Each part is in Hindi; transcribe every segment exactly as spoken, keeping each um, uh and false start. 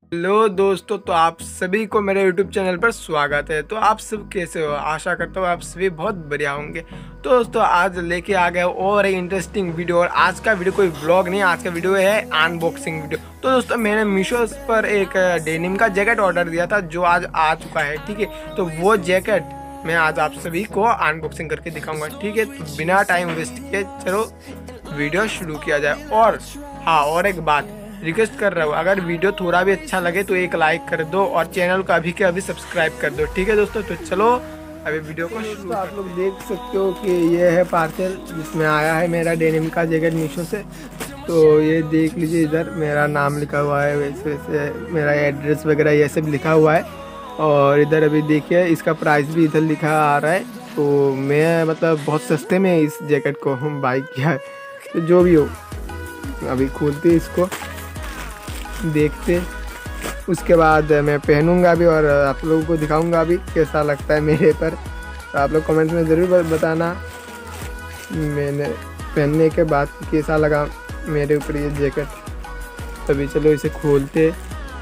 हेलो दोस्तों, तो आप सभी को मेरे यूट्यूब चैनल पर स्वागत है। तो आप सब कैसे हो? आशा करता हूँ आप सभी बहुत बढ़िया होंगे। तो दोस्तों आज लेके आ गए और एक इंटरेस्टिंग वीडियो। और आज का वीडियो कोई ब्लॉग नहीं, आज का वीडियो है अनबॉक्सिंग वीडियो। तो दोस्तों मैंने मीशो पर एक डेनिम का जैकेट ऑर्डर दिया था जो आज आ चुका है। ठीक है, तो वो जैकेट मैं आज आप सभी को अनबॉक्सिंग करके दिखाऊंगा। ठीक है, तो बिना टाइम वेस्ट किए चलो वीडियो शुरू किया जाए। और हाँ, और एक बात रिक्वेस्ट कर रहा हूँ, अगर वीडियो थोड़ा भी अच्छा लगे तो एक लाइक कर दो और चैनल को अभी के अभी सब्सक्राइब कर दो। ठीक है दोस्तों, तो चलो अभी वीडियो को शुरू। तो आप लोग देख सकते हो कि ये है पार्सल जिसमें आया है मेरा डेनिम का जैकेट मीशो से। तो ये देख लीजिए, इधर मेरा नाम लिखा हुआ है, वैसे वैसे मेरा एड्रेस वगैरह ये सब लिखा हुआ है। और इधर अभी देखिए इसका प्राइस भी इधर लिखा आ रहा है। तो मैं मतलब बहुत सस्ते में इस जैकेट को हम बाई किया है। तो जो भी हो, अभी खोलते इसको, देखते, उसके बाद मैं पहनूंगा भी और आप लोगों को दिखाऊंगा भी कैसा लगता है मेरे पर। तो आप लोग कमेंट में ज़रूर बताना मैंने पहनने के बाद कैसा लगा मेरे ऊपर ये जैकेट। तभी चलो इसे खोलते।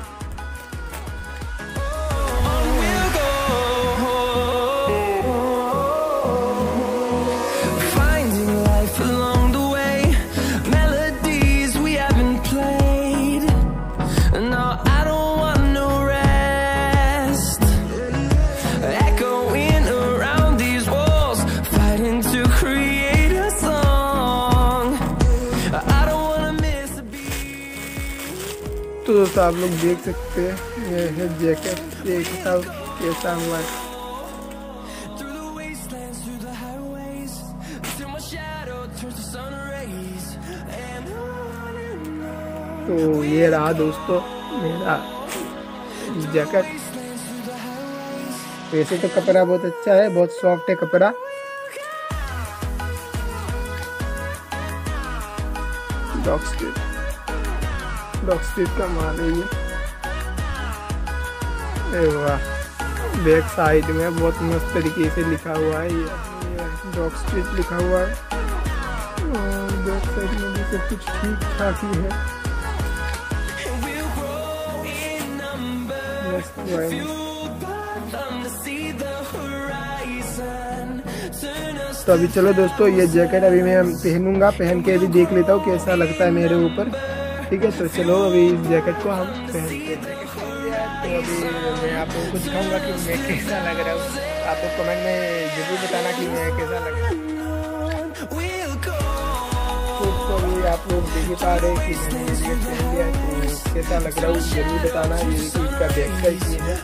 तो दोस्तों आप लोग देख सकते हैं ये है जैकेट, देखता कैसा हुआ है। तो ये रहा दोस्तों मेरा जैकेट। वैसे तो कपड़ा बहुत अच्छा है, बहुत सॉफ्ट है कपड़ा। डॉग स्ट्रीट डॉग स्ट्रीट का माल है ये। अरे वाह, बैक साइड में बहुत मस्त तरीके से लिखा हुआ है, ये डॉग स्ट्रीट लिखा हुआ है। और बैक साइड में भी सब कुछ ठीक ठाक ही है। तो अभी चलो दोस्तों ये जैकेट अभी मैं पहनूंगा, पहन के भी देख लेता हूँ कैसा लगता है मेरे ऊपर। ठीक है, तो चलो अभी इस जैकेट को हम पहनते हैं। तो अभी मैं आप लोगों को दिखाऊंगा कि मैं कैसा लग रहा हूँ। आप लोग कमेंट में जरूर बताना कि मैं कैसा लग रहा हूँ। तो अभी आप लोग देख ही पा रहे हैं कि मैंने ये जैकेट पहन लिया है, तो कैसा लग रहा हूँ जरूर बताना। ये इसका बैक साइड ये है,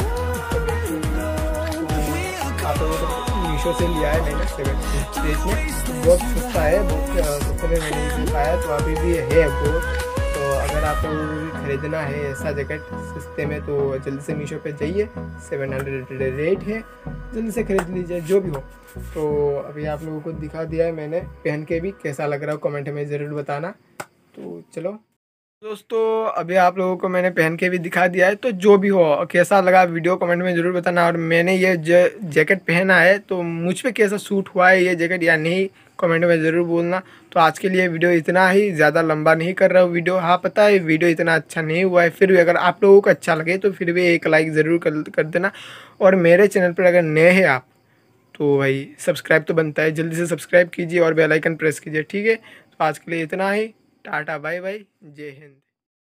आप लोगों को मीशो से लिया है मैंने सेवन स्टेज में। बहुत सस्ता है, बहुत सस्ते में मैंने इसे पाया, तो अभी भी है वो। तो अगर आपको खरीदना है ऐसा जैकेट सस्ते में तो जल्दी से मीशो पे जाइए, सेवन हंड्रेड रेट है, जल्दी से खरीद लीजिए जो भी हो। तो अभी आप लोगों को दिखा दिया है मैंने पहन के भी, कैसा लग रहा हो कमेंट में ज़रूर बताना। तो चलो दोस्तों अभी आप लोगों को मैंने पहन के भी दिखा दिया है। तो जो भी हो कैसा लगा वीडियो कमेंट में ज़रूर बताना। और मैंने ये जैकेट पहना है तो मुझ पे कैसा सूट हुआ है ये जैकेट या नहीं, कमेंट में ज़रूर बोलना। तो आज के लिए वीडियो इतना ही, ज़्यादा लंबा नहीं कर रहा हूँ वीडियो। हाँ पता है वीडियो इतना अच्छा नहीं हुआ है, फिर भी अगर आप लोगों को अच्छा लगे तो फिर भी एक लाइक ज़रूर कर कर देना। और मेरे चैनल पर अगर नए हैं आप तो भाई सब्सक्राइब तो बनता है, जल्दी से सब्सक्राइब कीजिए और बेल आइकन प्रेस कीजिए। ठीक है, तो आज के लिए इतना ही। टाटा बाय बाय, जय हिंद।